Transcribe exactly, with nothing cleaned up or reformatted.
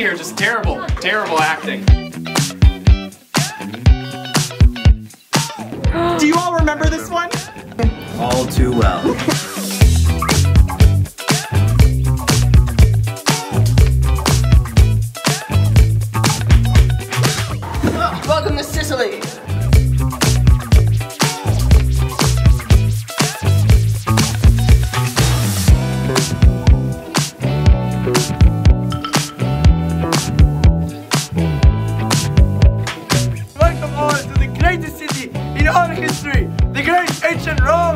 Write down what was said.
here, just terrible, terrible acting. Do you all remember this one? All too well. Welcome to Sicily. Welcome all to the greatest city in all history, the great ancient Rome.